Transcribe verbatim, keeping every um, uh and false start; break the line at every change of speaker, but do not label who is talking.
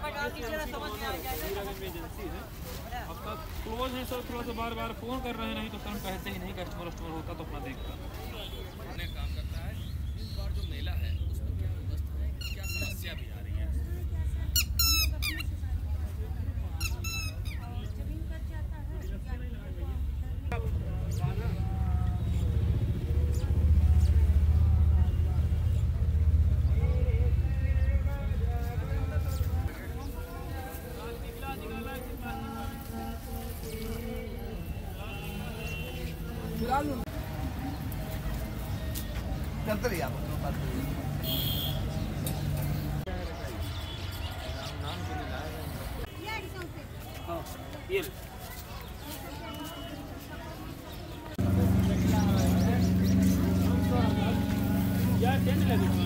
Agency है आपका close है सर, थोड़ा सा बार बार फोन कर रहे हैं, नहीं तो सर कहते ही नहीं, कस्टमर कस्टमर होता तो अपना देखता
काम करता है। इस बार जो मेला है उसमें क्या व्यवस्था है, क्या समस्या भी आ रही है?
चलते रहिए आप अपना बात
हाँ ये यार टेंट लगी